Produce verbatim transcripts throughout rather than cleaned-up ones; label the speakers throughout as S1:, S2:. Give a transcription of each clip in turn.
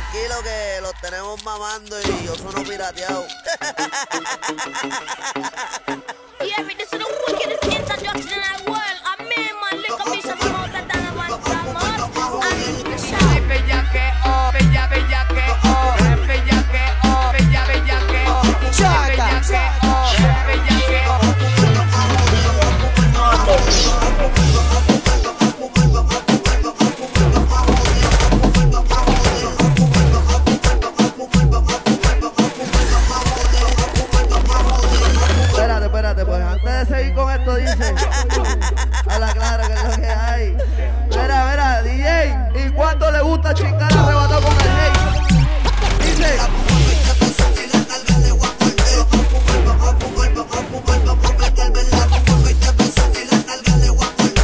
S1: tranquilo que los tenemos mamando y yo sono pirateado.
S2: Yeah, but this is the wickedest introduction in the world. A man, man, lick a bitch from out of Donovan Thomas. And the shot.
S3: Bella que oh, bella, bella que oh, bella que oh, bella, bella que oh, bella que oh, bella que oh.
S1: Espérate, espérate, pues antes de seguir con esto dice, habla claro que es lo que hay. Mira, mira, D J, ¿y cuánto le gusta chingar arrebatado con el hey? Dice.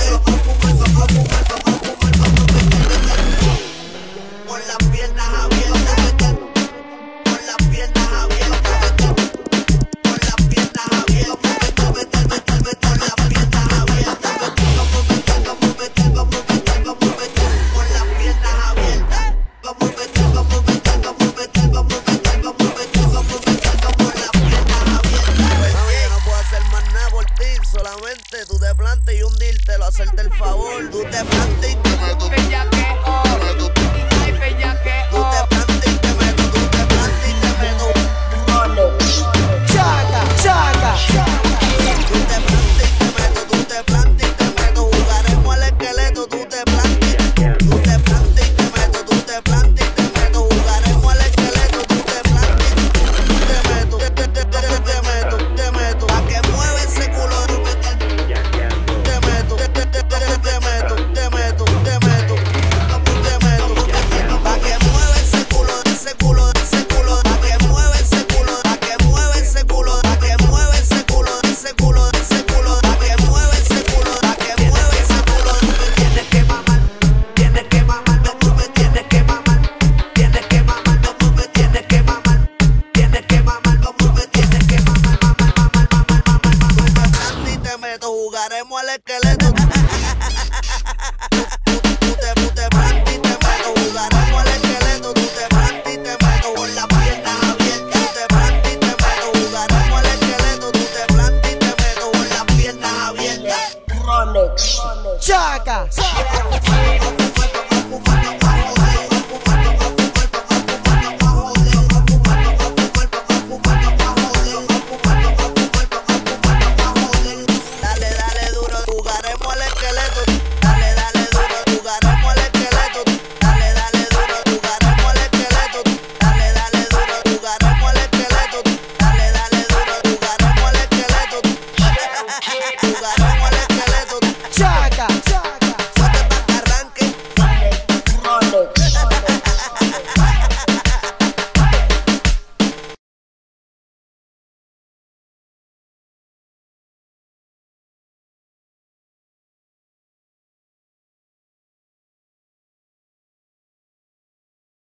S1: Con las piernas abiertas.